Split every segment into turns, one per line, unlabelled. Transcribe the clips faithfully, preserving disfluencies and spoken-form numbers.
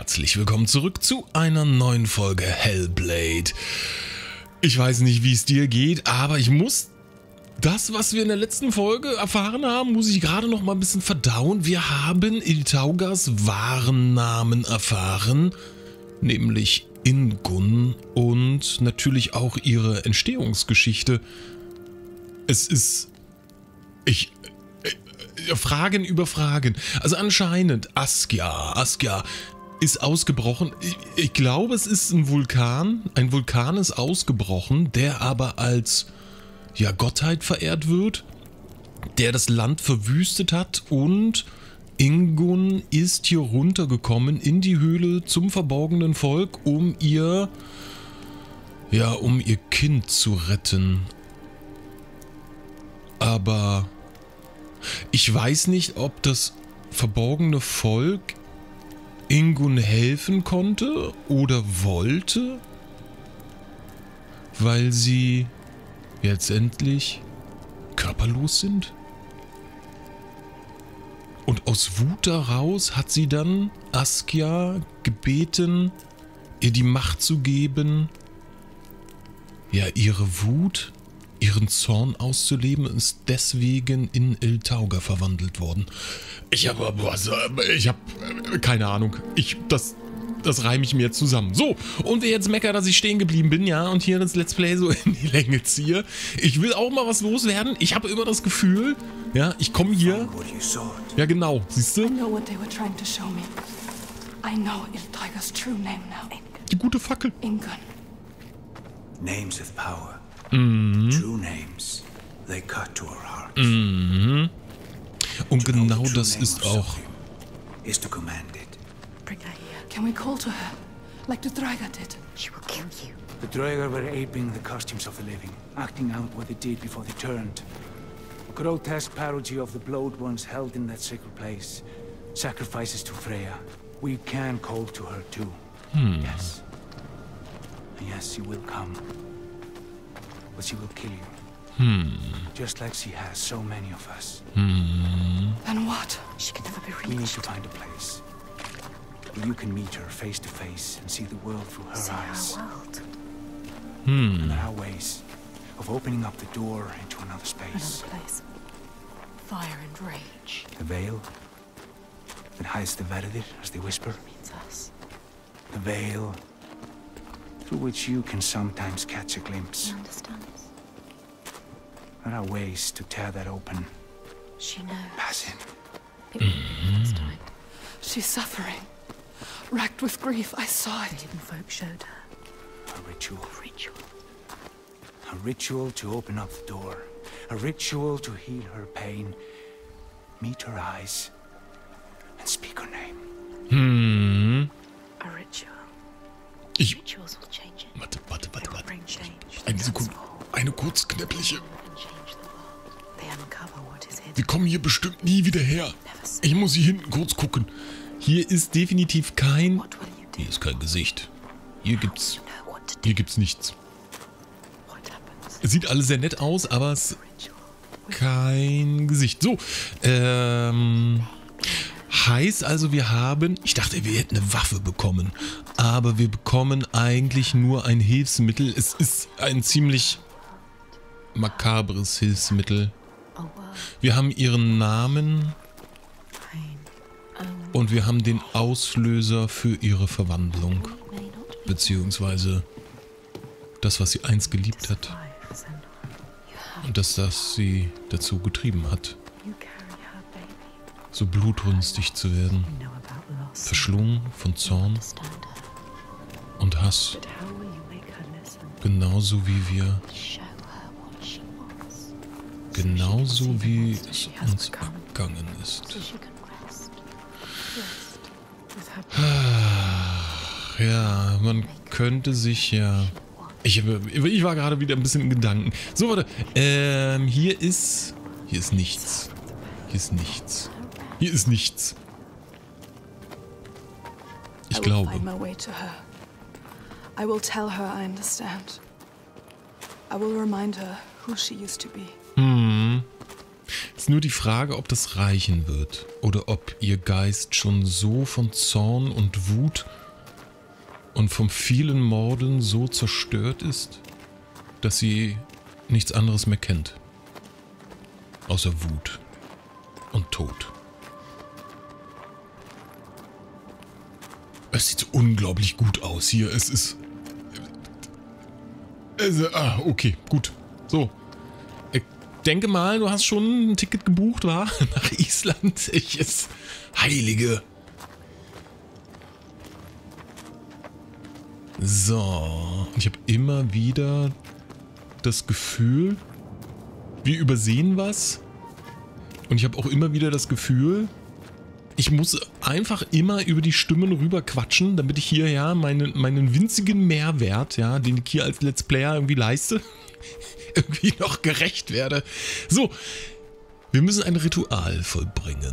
herzlich willkommen zurück zu einer neuen Folge Hellblade. Ich weiß nicht, wie es dir geht, aber ich muss das, was wir in der letzten Folge erfahren haben, muss ich gerade noch mal ein bisschen verdauen. Wir haben Iltaugas wahren Namen erfahren, nämlich Ingun, und natürlich auch ihre Entstehungsgeschichte. Es ist... Ich... äh, Fragen über Fragen. Also anscheinend Askia. Askia ist ausgebrochen. Ich, ich glaube, es ist ein Vulkan. Ein Vulkan ist ausgebrochen, der aber als... ja, Gottheit verehrt wird, der das Land verwüstet hat, und Ingun ist hier runtergekommen in die Höhle zum verborgenen Volk, um ihr, ja, um ihr Kind zu retten. Aber ich weiß nicht, ob das verborgene Volk Ingun helfen konnte oder wollte, weil sie jetzt endlich körperlos sind. Und aus Wut daraus hat sie dann Askia gebeten, ihr die Macht zu geben, ja, ihre Wut, ihren Zorn auszuleben, und ist deswegen in Iltauga verwandelt worden. Ich habe, also, ich habe keine Ahnung. Ich, das... Das reime ich mir jetzt zusammen. So, und wer jetzt meckert, dass ich stehen geblieben bin, ja, und hier das Let's Play so in die Länge ziehe. Ich will auch mal was loswerden. Ich habe immer das Gefühl, ja, ich komme hier. Ja, genau, siehst du? Die gute Fackel.
Ingun.
Names of power.
Mhm.
True names. They cut to our hearts.
Mhm. Und genau das ist auch...
Is to command it.
Bring her here. Can we call to her, like the Draga did? She will kill you.
The Draugr were aping the costumes of the living, acting out what they did before they turned. A grotesque parody of the blowed ones held in that sacred place. Sacrifices to Freya. We can call to her too.
Hmm.
Yes. And yes, she will come. But she will kill you.
Hmm.
Just like she has so many of us.
Hmm.
Then what? She can never be reached.
We need to find a place where you can meet her face to face and see the world through her
See
eyes.
our world.
Hmm.
And there are ways of opening up the door into another space.
Another place. Fire and rage.
The veil that hides the Verdir, as they whisper.
Means us.
The veil through which you can sometimes catch a glimpse.
She understands.
There are ways to tear that open.
She knows.
Pass in.
It will be first time. She's suffering. Racked with grief, I saw it. The hidden folk showed her.
A ritual.
A ritual.
A ritual to open up the door. A ritual to heal her pain. Meet her eyes. And speak her name.
Hmm.
A ritual.
Ich...
Rituals will change it.
Warte, warte,
They
warte,
will
warte.
bring change.
Eine Sekunde. Eine kurz knäppliche.
And change the world. They uncover what is hidden.
Wir kommen hier bestimmt nie wieder her. Ich muss hier hinten kurz gucken. Hier ist definitiv kein...
What will you do?
Hier ist kein Gesicht. Hier gibt's...
You know what to do.
Hier gibt's nichts.
What happens?
Es sieht alles sehr nett aus, aber es...
Ritual.
kein Gesicht. So, ähm... heißt also, wir haben... Ich dachte, wir hätten eine Waffe bekommen. Aber wir bekommen eigentlich nur ein Hilfsmittel. Es ist ein ziemlich makabres Hilfsmittel.
A world.
Wir haben ihren Namen
Pain. Only
und wir haben den Auslöser für ihre Verwandlung.
may not be
Beziehungsweise das, was sie einst geliebt hat.
life, Senua. You have
Und das, das sie dazu getrieben hat,
you carry her baby.
so blutrünstig zu werden.
You know about loss.
Verschlungen von Zorn
Understand her.
und Hass.
But how will you make her listen?
Genauso wie wir,
Show her what she wants.
genauso wie es uns ergangen ist.
So she can rest. Rest with her
Ach, ja, man könnte sich ja... Ich, ich war gerade wieder ein bisschen in Gedanken. So, warte. Ähm, hier ist... Hier ist nichts. Hier ist nichts. Hier ist nichts. Ich
I will
glaube.
find my way to her. I will tell her I understand. I will remind her who she used to be.
Hm. Ist nur die Frage, ob das reichen wird. Oder ob ihr Geist schon so von Zorn und Wut und vom vielen Morden so zerstört ist, dass sie nichts anderes mehr kennt. Außer Wut und Tod. Es sieht so unglaublich gut aus hier. Es ist... Es, ah, okay, gut. So. Ich denke mal, du hast schon ein Ticket gebucht, wa? Nach Island. Ich ist... Heilige. So. Ich habe immer wieder das Gefühl, wir übersehen was. Und ich habe auch immer wieder das Gefühl, ich muss einfach immer über die Stimmen rüber quatschen, damit ich hier ja meinen, meinen winzigen Mehrwert, ja, den ich hier als Let's Player irgendwie leiste, irgendwie noch gerecht werde. So, wir müssen ein Ritual vollbringen.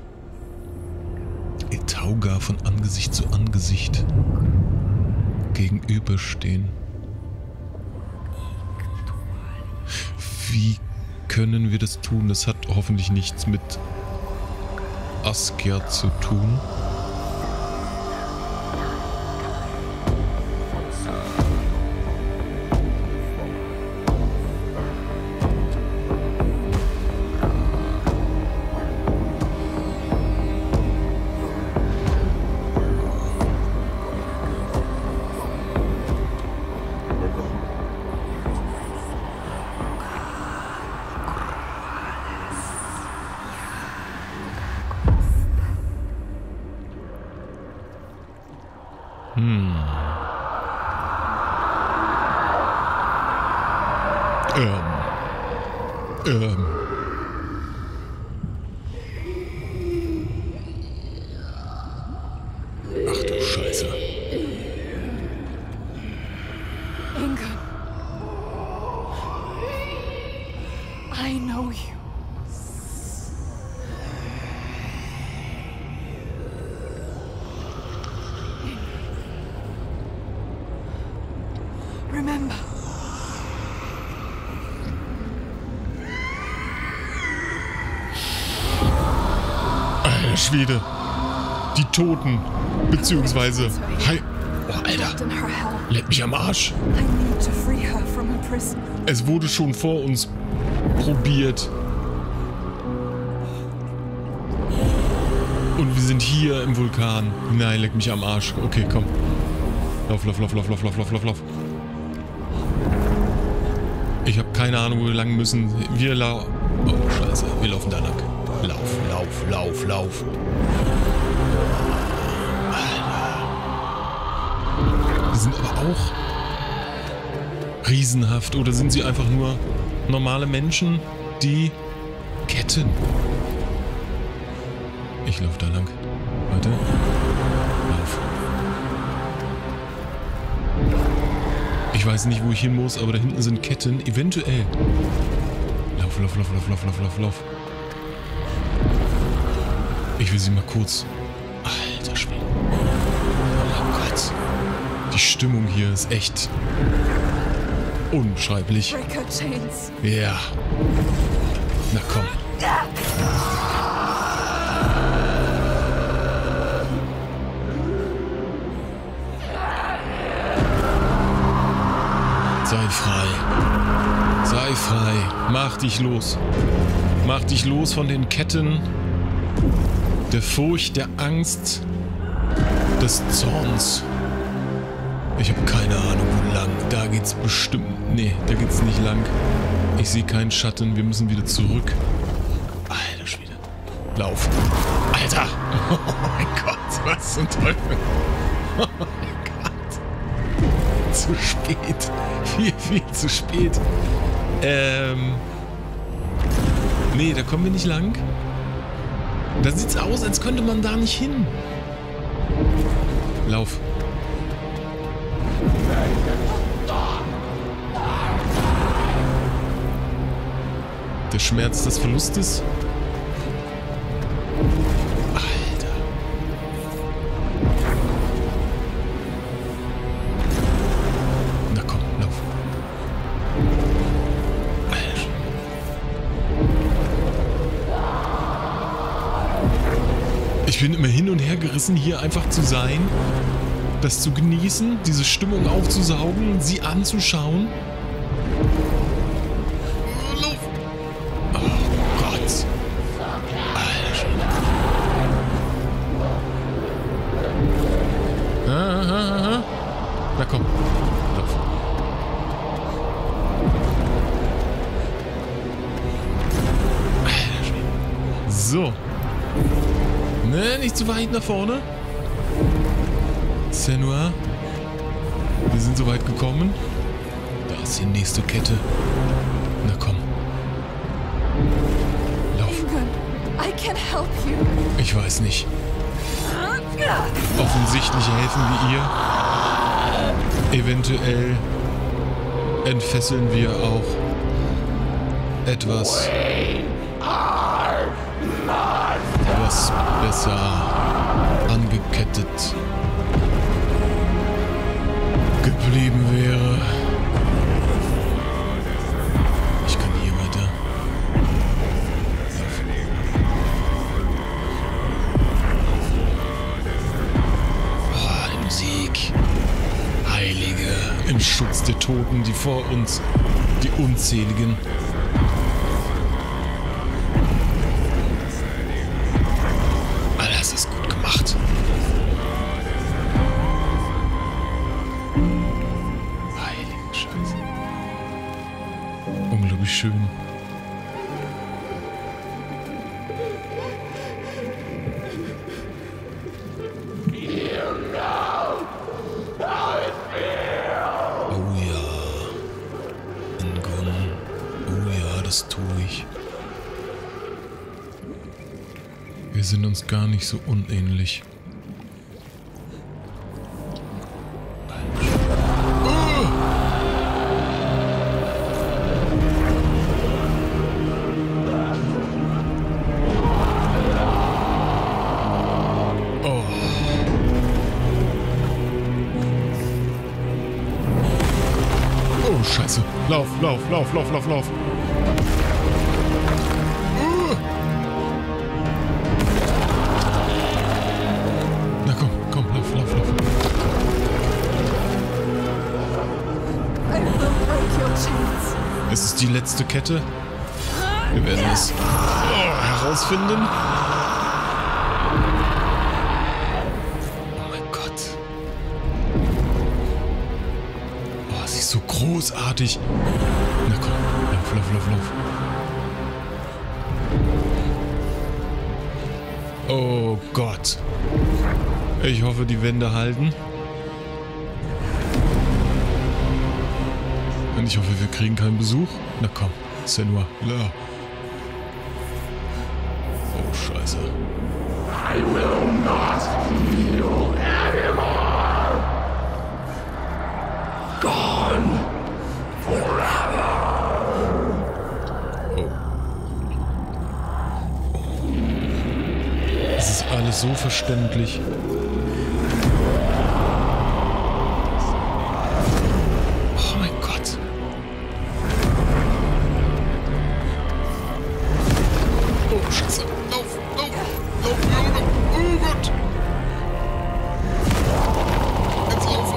Etauga von Angesicht zu Angesicht gegenüberstehen. Wie können wir das tun? Das hat hoffentlich nichts mit Askja zu tun. Hm. Ähm. Ähm. Ach du Scheiße.
Inga. I know you. Remember.
Alter Schwede. Die Toten. Beziehungsweise... Hi. Oh, Alter. Leck mich am Arsch. Es wurde schon vor uns probiert. Und wir sind hier im Vulkan. Nein, leck mich am Arsch. Okay, komm. Lauf, lauf, lauf, lauf, lauf, lauf, lauf, lauf, lauf. Ich habe keine Ahnung, wo wir lang müssen. Wir lau... Oh, scheiße. Wir laufen da lang. Lauf, lauf, lauf, lauf. Alter. Die sind aber auch riesenhaft. Oder sind sie einfach nur normale Menschen, die Ketten? Ich laufe da lang. Warte. Lauf. Ich weiß nicht, wo ich hin muss, aber da hinten sind Ketten. Eventuell. Lauf, lauf, lauf, lauf, lauf, lauf, lauf, lauf. Ich will sie mal kurz... Alter Schwede. Oh mein Gott. Die Stimmung hier ist echt... unbeschreiblich. Ja. Na komm. Sei frei. Sei frei. Mach dich los. Mach dich los von den Ketten der Furcht, der Angst, des Zorns. Ich habe keine Ahnung, wo lang. Da geht's bestimmt... Nee, da geht's nicht lang. Ich sehe keinen Schatten. Wir müssen wieder zurück. Alter Schwede. Lauf. Alter. Oh mein Gott. Was zum Teufel. Oh mein Gott. Zu spät. Viel, viel zu spät. Ähm... Nee, da kommen wir nicht lang. Da sieht's aus, als könnte man da nicht hin. Lauf. Der Schmerz des Verlustes. Alter. Na komm, lauf. Alter. Ich bin immer hin und her gerissen, hier einfach zu sein das zu genießen, diese Stimmung aufzusaugen, sie anzuschauen. Luft! Oh Gott! Alter. Ah, ah, ah, ah. Na komm, lauf. So. Ne, nicht zu weit nach vorne. Senua. Wir sind so weit gekommen. Da ist die nächste Kette. Na komm. Lauf.
I can help you.
Ich weiß nicht. Offensichtlich helfen wir ihr. Eventuell entfesseln wir auch etwas, was besser angekettet geblieben wäre. Ich kann hier weiter. Oh, die Musik. Heilige, im Schutz der Toten, die vor uns, die Unzähligen. Alles ist gut gemacht. Heilige Scheiße. Unglaublich schön. Oh ja. Ingon. Oh ja, das tue ich. Wir sind uns gar nicht so unähnlich. Scheiße. Lauf, lauf, lauf, lauf, lauf, lauf. Uh. Na komm, komm, lauf, lauf, lauf. Es ist die letzte Kette. Wir werden es oh, herausfinden. So großartig. Na komm, lauf, lauf, lauf, lauf. Oh Gott. Ich hoffe, die Wände halten. Und ich hoffe, wir kriegen keinen Besuch. Na komm, Senua. Ja. Oh, Scheiße. I will not heal anymore. Gone forever. Oh. Es ist alles so verständlich. Oh mein Gott. Oh Scheiße. Lauf, lauf, lauf, oh Gott. Jetzt laufen.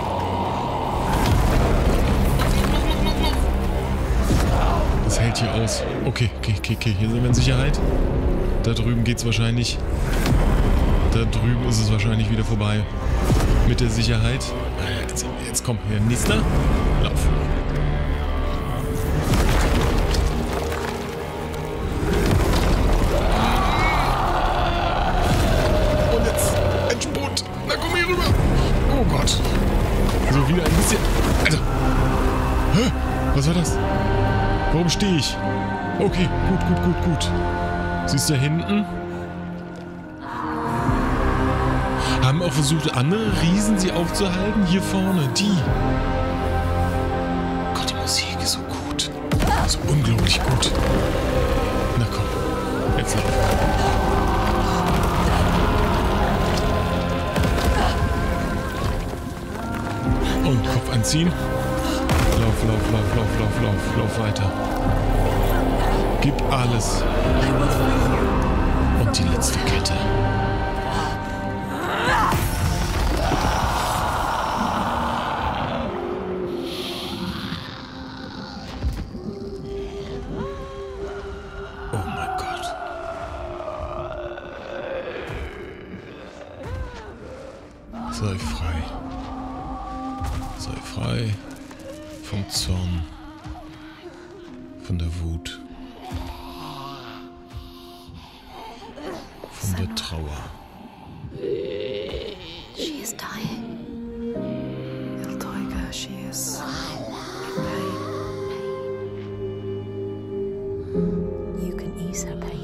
Das hält hier aus. Okay, okay, okay, okay. Hier sind wir in Sicherheit. Da drüben geht's wahrscheinlich. Da drüben ist es wahrscheinlich wieder vorbei. Mit der Sicherheit. Jetzt, jetzt komm, hier, nächster. Lauf. Und jetzt Endspurt. Na komm hier rüber. Oh Gott. So, wieder ein bisschen. Alter. Hä? Was war das? Warum stehe ich? Okay, gut, gut, gut, gut. Siehst du da hinten? Haben auch versucht, andere Riesen sie aufzuhalten. Hier vorne, die. Gott, die Musik ist so gut. So unglaublich gut. Na komm, jetzt lauf. Und Kopf anziehen. Lauf, lauf, lauf, lauf, lauf, lauf, lauf weiter. Gib alles. Und die letzte Kette. Sei frei. Sei frei vom Zorn, von der Wut, von der Trauer.
She is dying. Iltoiga, she is in pain. You can ease her pain.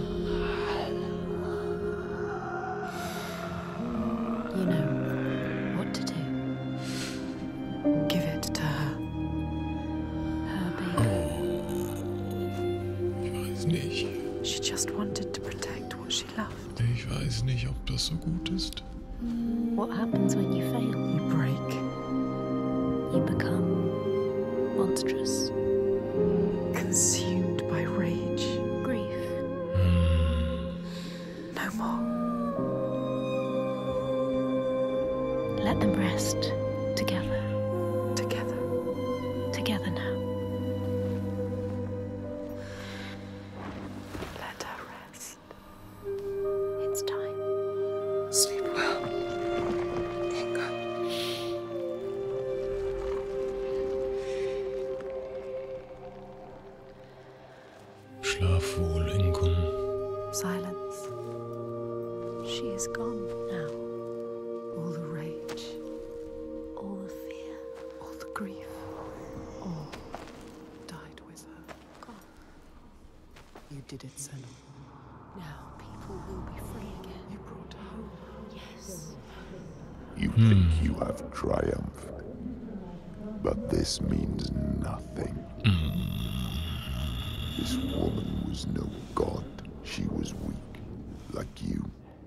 You know what to do. Give it to her. Her baby.
Ich weiß nicht.
She just wanted to protect what she loved.
Ich weiß nicht, ob das so gut ist.
What happens when you fail?
You break.
You become monstrous.
Consumed by rage.
Grief.
No more.
Let them rest together.
Together.
Together now.
Let her rest.
It's time.
Sleep well. Inga.
Schlaf wohl, Ingun.
Silence. She is gone now. All the rage,
All the fear.
all the grief, all died with her.
Gone.
You did it, Senna.
Now people will be free again.
You brought hope.
Yes.
You think you have triumphed, but this means nothing. This woman was no god. She was weak, like you.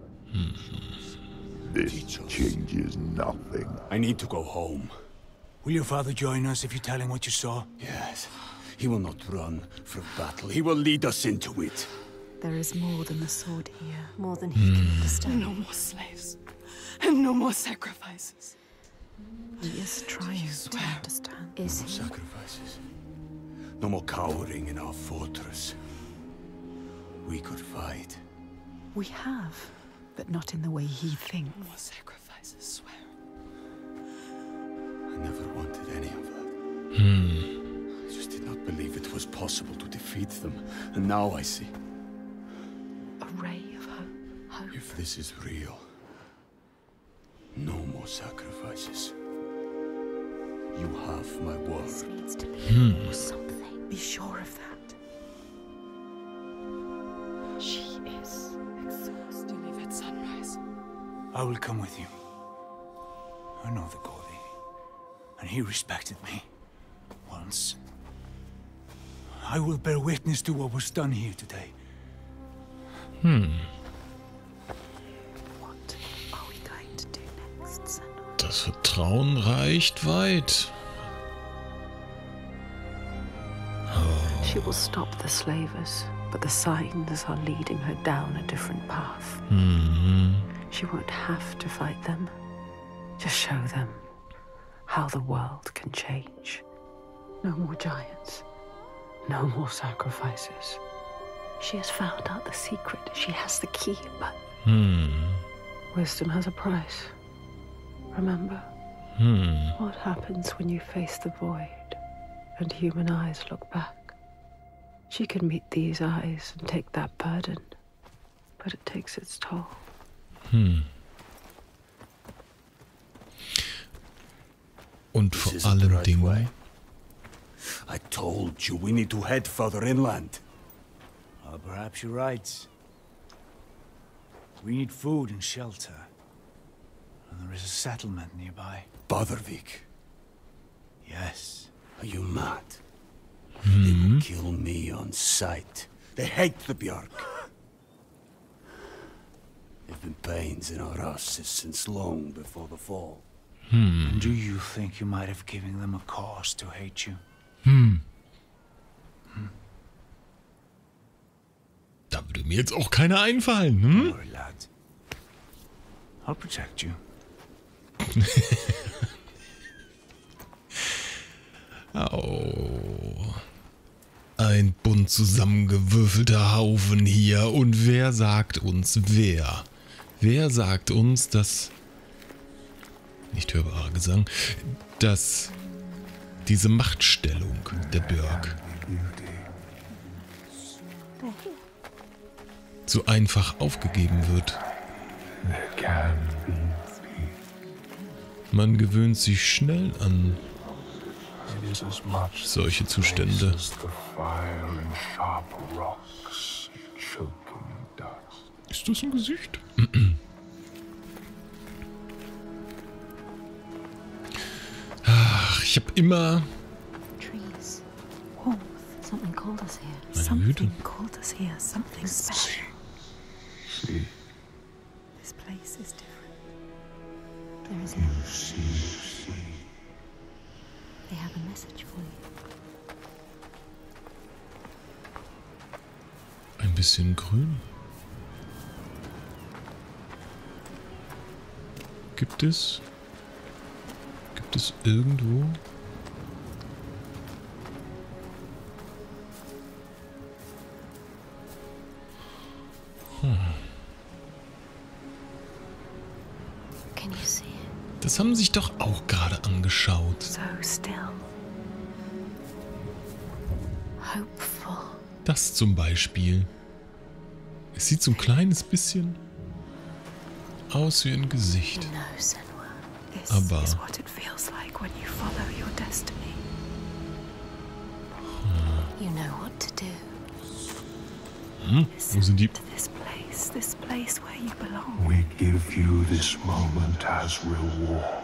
This changes nothing.
I need to go home.
Will your father join us if you tell him what you saw?
Yes. He will not run from battle. He will lead us into it.
There is more than the sword here.
More than he can understand.
No more slaves. And no more sacrifices. He is trying to
swear?
understand.
Is
No
he?
sacrifices. No more cowering in our fortress. We could fight.
We have, but not in the way he thinks.
More sacrifices, swear.
I never wanted any of that. I just did not believe it was possible to defeat them. And now I see.
A ray of hope. Hope.
If this is real, no more sacrifices. You have my word.
This needs to be something.
Be sure of that. She is exhausted.
You leave at sunrise.
I will come with you. I know the Goli, and he respected me. Once. I will bear witness to what was done here today.
What are we going to do next, Senna?
Das Vertrauen reicht weit.
She will stop the slavers, but the signs are leading her down a different path. She won't have to fight them. Just show them how the world can change. No more giants. No more sacrifices. She has found out the secret. She has the key, but wisdom has a price. Remember? What happens when you face the void and human eyes look back? She can meet these eyes and take that burden, but it takes its toll.
Und
This
vor
isn't the
allen
right
Dingen,
way. I told you we need to head further inland.
Well, perhaps you're right. We need food and shelter. And there is a settlement nearby.
Badarvik,
Yes.
are you mad? They will kill me on sight. They hate the Bjark. There've been pains in our asses since long before the fall.
And do you think you might have given them a cause to hate you?
da würde mir jetzt auch keiner einfallen. Hm?
Don't worry, lad. I'll protect you.
Au. Ein bunt zusammengewürfelter Haufen hier. Und wer sagt uns, wer? Wer sagt uns, dass nicht hörbarer Gesang, dass diese Machtstellung der Burg so einfach aufgegeben wird. Man gewöhnt sich schnell an solche Zustände. Ist das ein Gesicht? Ach, ich habe immer...
Trees, warmth, something called us here.
Meine Güte.
Something called us here, something special.
See,
This place is different.
There is
you
no.
see, see.
They have a message for you.
Ein bisschen grün. Gibt es... Gibt es irgendwo... Hm.
Can you see it?
Das haben sich doch auch gerade angeschaut.
So still. Hopeful.
Das zum Beispiel. Es sieht so ein kleines bisschen aus wie ein Gesicht.
You know, Senua.
This
Aber-
is what it feels like when you follow your destiny.
You know what to do.
Hm, wo sind die?
To this place, this place where you belong.
We give you this moment as reward.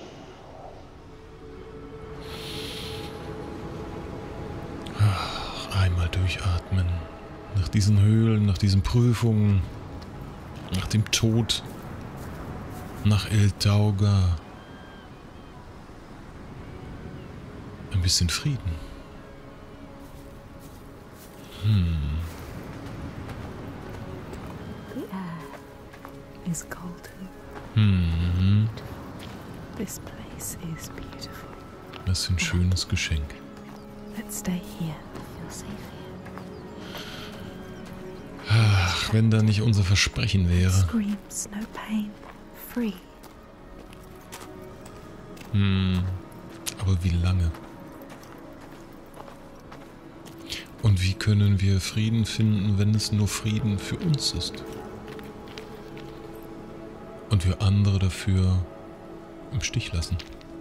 Einmal durchatmen. Nach diesen Höhlen, nach diesen Prüfungen, nach dem Tod, nach El Tauga. Ein bisschen Frieden. Hm.
The air is golden.
Hm.
This place is beautiful.
Das ist ein schönes Geschenk.
Let's stay here.
I feel safe here.
Ach, wenn da nicht unser Versprechen wäre.
Screams, no pain. Free.
Hm. Aber wie lange? Und wie können wir Frieden finden, wenn es nur Frieden für uns ist? Und wir andere dafür im Stich lassen?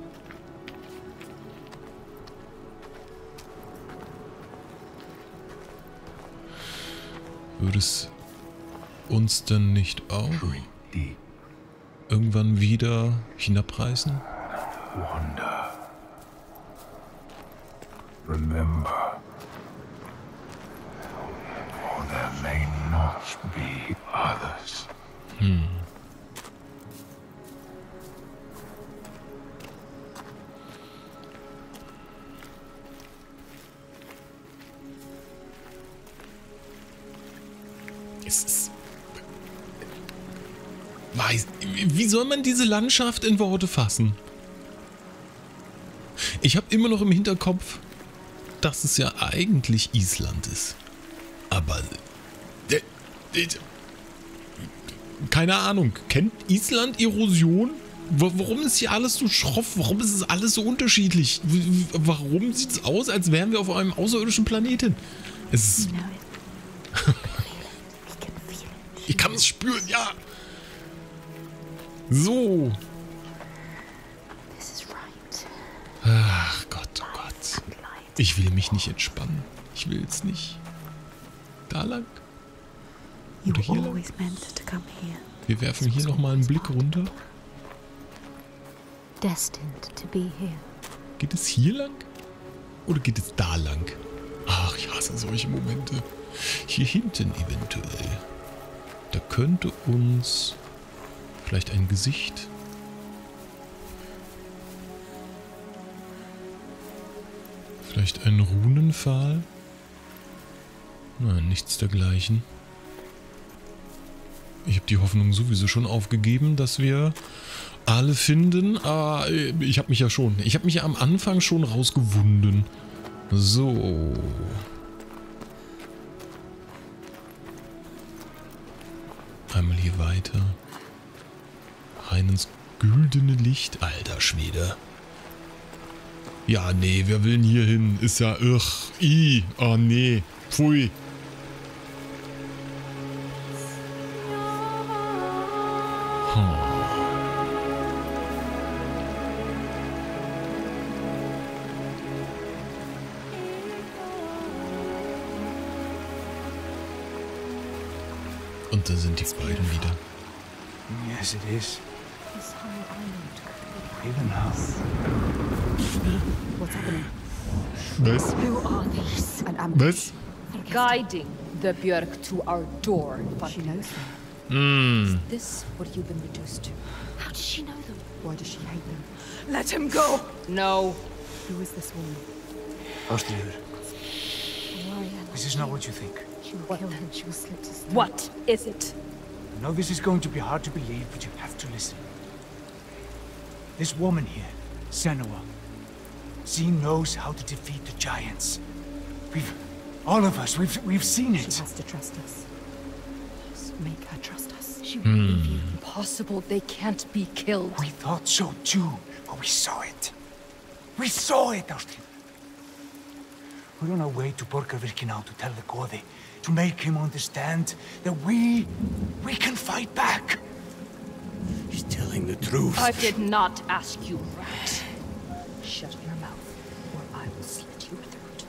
Würde es uns denn nicht auch
Deep
irgendwann wieder hinabreißen?
wonder. Remember, for there may not be others.
Hm. Es ist... Weiß... Wie soll man diese Landschaft in Worte fassen? Ich habe immer noch im Hinterkopf, dass es ja eigentlich Island ist. Aber... äh, äh, keine Ahnung. Kennt Island Erosion? Wa- Warum ist hier alles so schroff? Warum ist es alles so unterschiedlich? W- w- Warum sieht es aus, als wären wir auf einem außerirdischen Planeten? Es ist...
You know it.
We can feel it.
Ich kann es spüren, ja. So.
This is right.
Ach Gott, oh Gott.
Light.
Ich will mich nicht entspannen. Ich will es nicht. Da lang.
You
Oder hier
were
lang.
always meant to come here.
Wir werfen hier nochmal einen Blick runter.
Destined to be here.
Geht es hier lang? Oder geht es da lang? Ach, ich hasse solche Momente. Hier hinten eventuell. Da könnte uns vielleicht ein Gesicht. Vielleicht ein Runenpfahl? Nein, nichts dergleichen. Ich habe die Hoffnung sowieso schon aufgegeben, dass wir alle finden. Aber ich habe mich ja schon. Ich habe mich ja am Anfang schon rausgewunden. So. Einmal hier weiter. Rein ins güldene Licht, alter Schwede. Ja, nee, wer will denn hier hin? Ist ja, ugh, i, oh nee, pfui. Und da sind die beiden wieder.
Yes, it is.
This whole island could
Even now.
be. What's happening?
Was?
Who are these? An ambush.
Was?
Guiding the Björk to our door.
She knows them.
Mm.
Is this what you've been reduced to?
How does she know them? Why does she hate them?
Let him go! No.
Who is this woman?
Ástríður,
Why?
this is not what you think.
She will kill him. She will slit his throat.
What is it?
I know this is going to be hard to believe, but you have to listen. This woman here, Senua, she knows how to defeat the giants. We've, all of us, we've, we've seen
She
it.
has to trust us. Just make her trust us. She will believe you.
Impossible. They can't be killed.
We thought so too, but we saw it. We saw it, Ástríður. We're on our way to Borgarvirki now to tell the Goði, to make him understand that we, we can fight back.
He's telling the truth.
I did not ask you, rat. Shut your mouth, or I will slit your throat.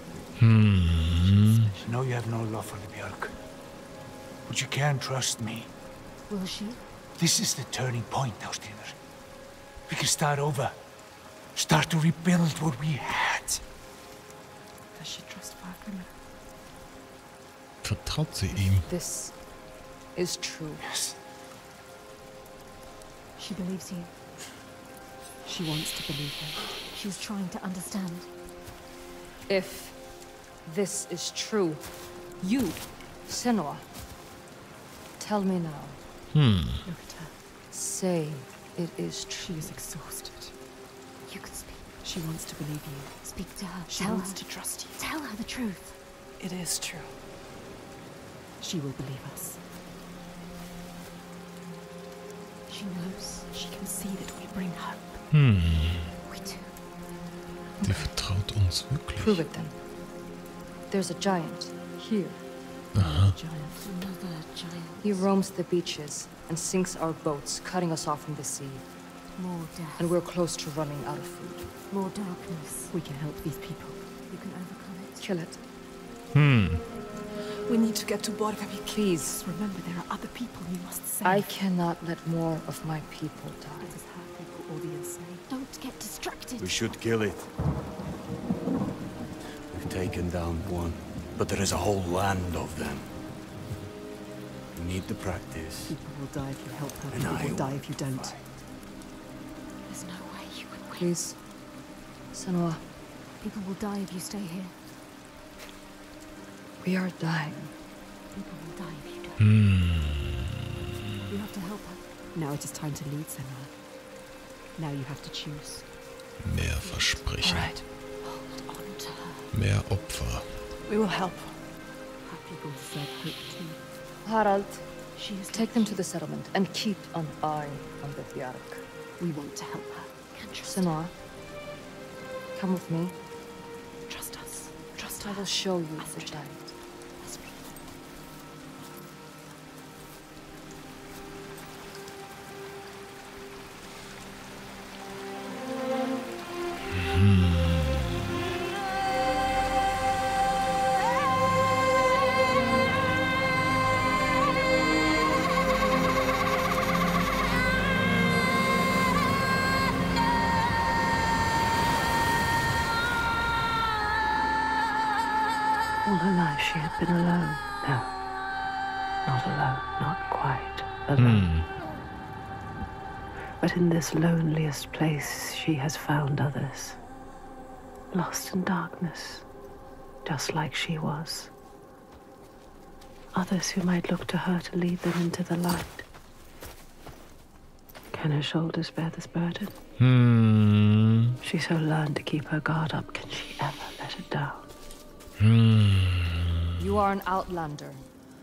I know you have no love for the Björk, but you can trust me.
Will she?
This is the turning point, Ástríður. We can start over. Start to rebuild what we had.
Does she trust Fargrim?
Vertraut sie ihm?
This is true.
Yes.
She believes you. She wants to believe you. She's trying to understand.
If this is true, you, Senua, tell me now.
Hm.
Look at her.
Say it is
She
true.
is exhausted. You can speak. She wants to believe you. Speak to her. She wants to trust you. Tell her the truth.
It is true.
She will believe us. She knows. She can see that we bring hope.
Hm.
We do.
Die vertraut uns
Prove
wirklich.
it then. There's a giant here.
Aha.
Giant. Another giant.
He roams the beaches and sinks our boats, cutting us off from the sea.
More death.
And we're close to running out of food.
More darkness. We can help these people. You can overcome it.
Kill it.
Hm.
We need to get to Borgarvik.
Please.
Remember, there are other people you must save.
I cannot let more of my people
It
die.
is her people or the enslaved. Don't get distracted.
We should kill it. We've taken down one, but there is a whole land of them. We need the practice.
People will die if you help her.
And
People
I
will die
will
if you don't.
fight.
There's no way you can win.
Please. Senua,
People will die if you stay here.
we are dying.
People will die if you don't.
Hm.
You have to help her. Now it is time to lead, Senua. Now you have to choose.
Mehr Versprechen.
Hold on to her.
Mehr Opfer.
We will help.
Her people deserve hope too.
Harald,
She is
take them to the settlement and keep an eye on the Bjark.
We want to help her. Can trust
Senua, come with me.
her. Trust us. Trust
I
her.
will show you the
Astrid.
giant.
Astrid.
All her life she had been alone. No, not alone, not quite alone. But in this loneliest place she has found others, lost in darkness, just like she was. Others who might look to her to lead them into the light. Can her shoulders bear this burden?
Hm.
She so learned to keep her guard up. Can she ever let it down?
You are an outlander.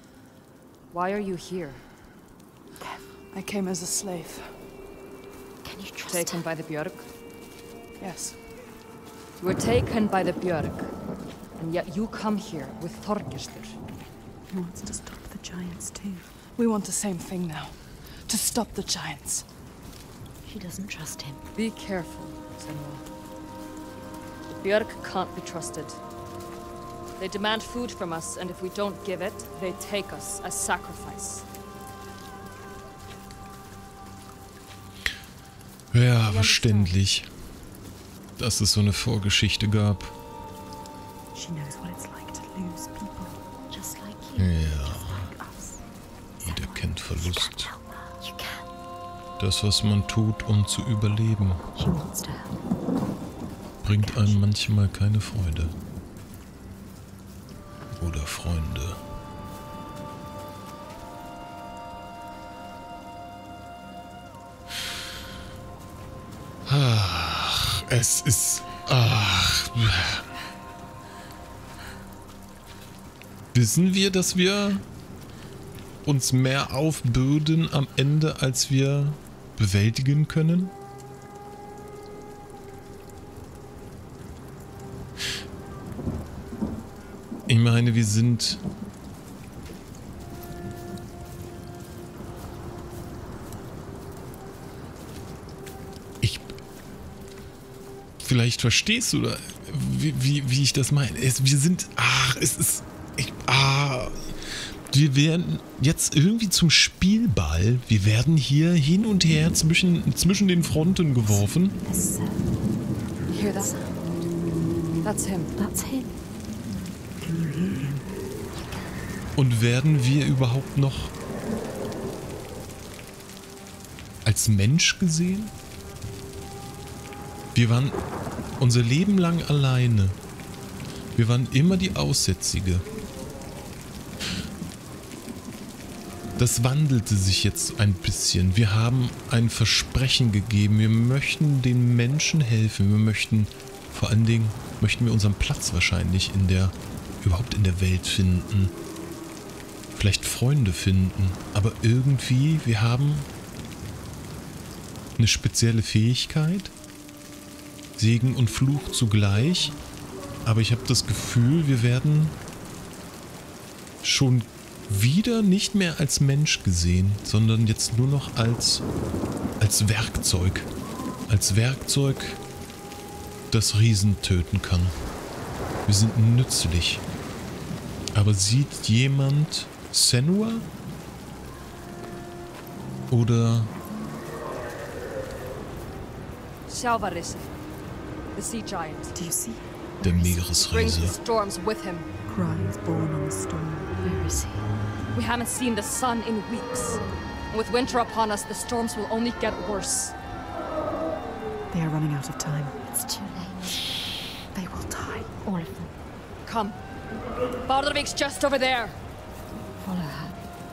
Why are you here?
I came as a slave.
Can you trust
Taken
her?
by the Björk? Yes. You were taken by the Björk, and yet you come here with Þorgestr.
He wants to stop the giants too.
We want the same thing now. To stop the giants.
She doesn't trust him.
Be careful, Senua. The Björk can't be trusted. They demand food from us, and if we don't give it, they take us as sacrifice.
Ja, verständlich, dass es so eine Vorgeschichte gab.
She knows what it's like to lose people.
Just like you.
Ja,
Like us.
jeder kennt Verlust.
You can.
Das, was man tut, um zu überleben,
She wants to help.
bringt einem manchmal keine Freude. Oder Freunde. Ach, es ist... Ach. Wissen wir, dass wir uns mehr aufbürden am Ende, als wir bewältigen können? Ich meine, wir sind... Ich... Vielleicht verstehst du, da, wie, wie, wie ich das meine. Es, wir sind... Ach, es ist... Ich, ah... Wir werden jetzt irgendwie zum Spielball. Wir werden hier hin und her zwischen, zwischen den Fronten geworfen.
You hear that? That's him.
That's him. Can you hear him?
Und werden wir überhaupt noch als Mensch gesehen? Wir waren unser Leben lang alleine. Wir waren immer die Aussätzige. Das wandelte sich jetzt ein bisschen. Wir haben ein Versprechen gegeben. Wir möchten den Menschen helfen. Wir möchten, vor allen Dingen, möchten wir unseren Platz wahrscheinlich in der, überhaupt in der Welt finden. Vielleicht Freunde finden. Aber irgendwie, wir haben eine spezielle Fähigkeit. Segen und Fluch zugleich. Aber ich habe das Gefühl, wir werden schon wieder nicht mehr als Mensch gesehen, sondern jetzt nur noch als, als Werkzeug. Als Werkzeug, das Riesen töten kann. Wir sind nützlich. Aber sieht jemand Senua? Oder...
Sjalvarisi, the sea giant.
Do you see?
der
Brings
Meeresriese?
the storms with him.
Cries born on the storm.
Where is he?
We haven't seen the sun in weeks. And with winter upon us, the storms will only get worse.
They are running out of time.
It's too late.
They will die.
All of them.
Come. Bardurvik's just over there.
Follow her.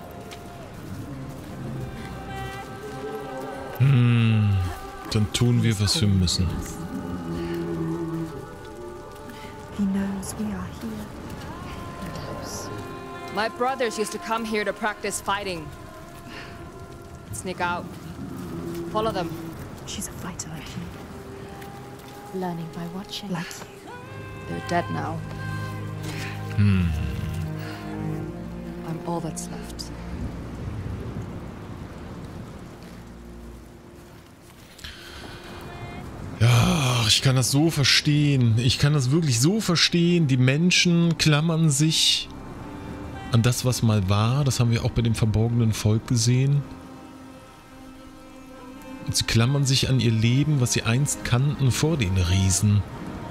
Hm, dann tun wir, was wir müssen.
He knows we are here.
My brothers used to come here to practice fighting. Sneak out. Follow them.
She's a fighter like you.
Learning by watching.
Like you.
They're dead now.
Hm.
I'm all that's left.
Ja, ich kann das so verstehen. Ich kann das wirklich so verstehen. Die Menschen klammern sich an das, was mal war. Das haben wir auch bei dem verborgenen Volk gesehen. Und sie klammern sich an ihr Leben, was sie einst kannten vor den Riesen.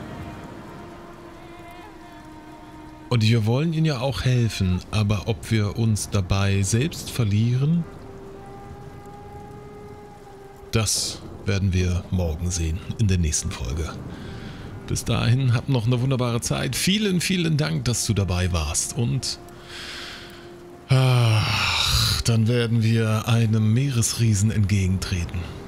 Und wir wollen ihnen ja auch helfen, aber ob wir uns dabei selbst verlieren, das werden wir morgen sehen in der nächsten Folge. Bis dahin, habt noch eine wunderbare Zeit. Vielen, vielen Dank, dass du dabei warst. Und ach, dann werden wir einem Meeresriesen entgegentreten.